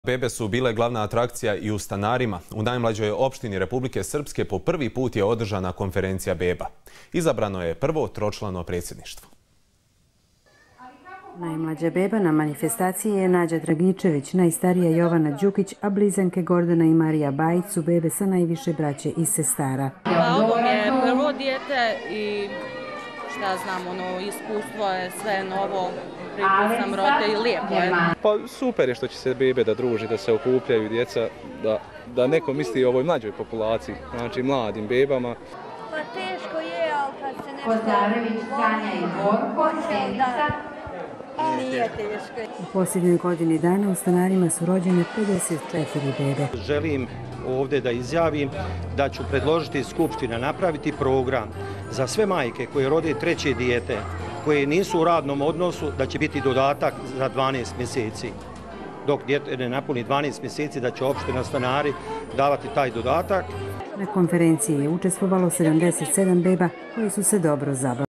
Bebe su bile glavna atrakcija i u Stanarima. U najmlađoj opštini Republike Srpske po prvi put je održana konferencija beba. Izabrano je prvo tročlano predsjedništvo. Najmlađa beba na manifestaciji je Nađa Dragičević, najstarija Jovana Đukić, a blizanke Gordana i Marija Bajić su bebe sa najviše braće i sestara. Ovo mi je prvo dijete i šta znam, iskustvo je sve novo, prvi sam rodila i lijepo je. Pa super je što će se bebe da druži, da se okupljaju djeca, da neko misli o ovoj mlađoj populaciji, znači mladim bebama. Pa teško je, ali kad se nešto nije teško. U posljednjoj godini dana u Stanarima su rođene 54 bebe. Želim ovdje da izjavim da ću predložiti Skupština napraviti program za sve majke koje rode treće dijete, koje nisu u radnom odnosu, da će biti dodatak za 12 mjeseci. Dok dijete ne napuni 12 mjeseci, da će opština Stanari davati taj dodatak. Na konferenciji je učestvovalo 77 beba koji su se dobro zabavili.